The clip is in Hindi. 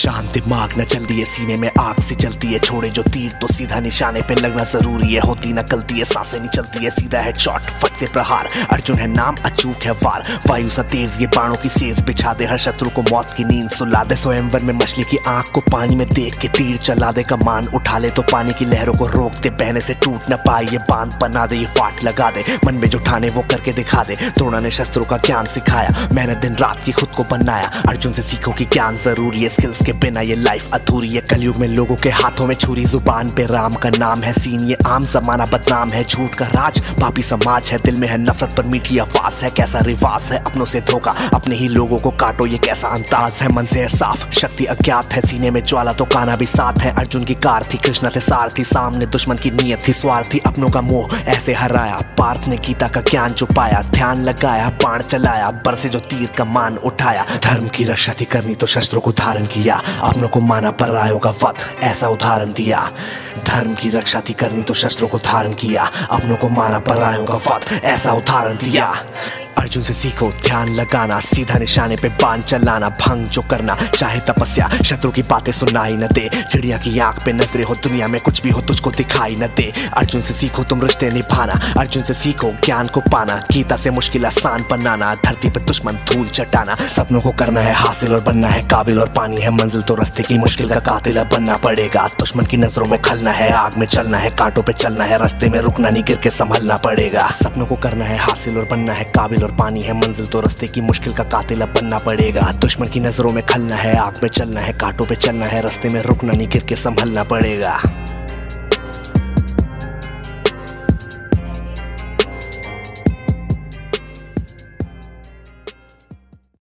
शांत दिमाग न चलती है, सीने में आग सी जलती है। छोड़े जो तीर तो सीधा निशाने पे लगना जरूरी है। होती न गलती है, सांसें नहीं चलती है, सीधा है शॉट फट से प्रहार। अर्जुन है नाम, अचूक है वार। वायु सा तेज ये बाणों की सेज बिछा दे, हर शत्रु को मौत की नींद सुला दे। स्वयंवर में मछली की आंख को पानी में देख के तीर चला दे। कमान उठा ले तो पानी की लहरों को रोक दे, बहने से टूट न पाए ये बांध बना दे। ये फाट लगा दे, मन में जो ठाने वो करके दिखा दे। द्रोण ने शस्त्रों का ज्ञान सिखाया, मैंने दिन रात की खुद को बनाया। अर्जुन से सीखो कि ज्ञान जरूरी है, स्किल्स के बिना ये लाइफ अधूरी है। कलयुग में लोगों के हाथों में छुरी, जुबान पे राम का नाम है। सीन ये आम जमाना बदनाम है, झूठ का राज पापी समाज है। दिल में है नफरत पर मीठी आवाज है, कैसा रिवाज है अपनों से धोखा। अपने ही लोगों को काटो ये कैसा अंदाज है। मन से है साफ, शक्ति अज्ञात है, सीने में ज्वाला तो काना भी साथ है। अर्जुन की कार थी, कृष्ण थे सारथी, सामने दुश्मन की नीयत थी स्वार्थी। अपनों का मोह ऐसे हराया, पार्थ ने गीता का ज्ञान छुपाया। ध्यान लगाया, बाण चलाया, बरसे जो तीर का मान उठाया। धर्म की रक्षा थी करनी तो शस्त्रों को धारण किया, अपनों को माना परायों का वध ऐसा उदाहरण दिया। धर्म की रक्षा थी करनी तो शस्त्रों को धारण किया, अपनों को माना परायों का वध ऐसा उदाहरण दिया। अर्जुन से सीखो ध्यान लगाना, सीधा निशाने पे बाण चलाना। भंग जो करना चाहे तपस्या, शत्रु की बातें सुनना ही न दे। चिड़िया की आंख पे नजरे हो, दुनिया में कुछ भी हो तुझको दिखाई न दे। अर्जुन से सीखो तुम रिश्ते निभाना, अर्जुन से सीखो ज्ञान को पाना। गीता से मुश्किल आसान बनाना, धरती पे दुश्मन धूल चटाना। सपनों को करना है हासिल और बनना है काबिल, और पानी है मंजिल तो रास्ते की मुश्किल का कातिल अब बनना पड़ेगा। दुश्मन की नजरों में खलना है, आग में चलना है, कांटों पे चलना है, रास्ते में रुकना नहीं, गिर के संभलना पड़ेगा। सपनों को करना है हासिल और बनना है काबिल, और पानी है मंजिल तो रास्ते की मुश्किल का कातिल अब बनना पड़ेगा। दुश्मन की नजरों में खलना है, आग में चलना है, कांटों पे चलना है, रास्ते में रुकना नहीं, गिर के संभलना पड़ेगा।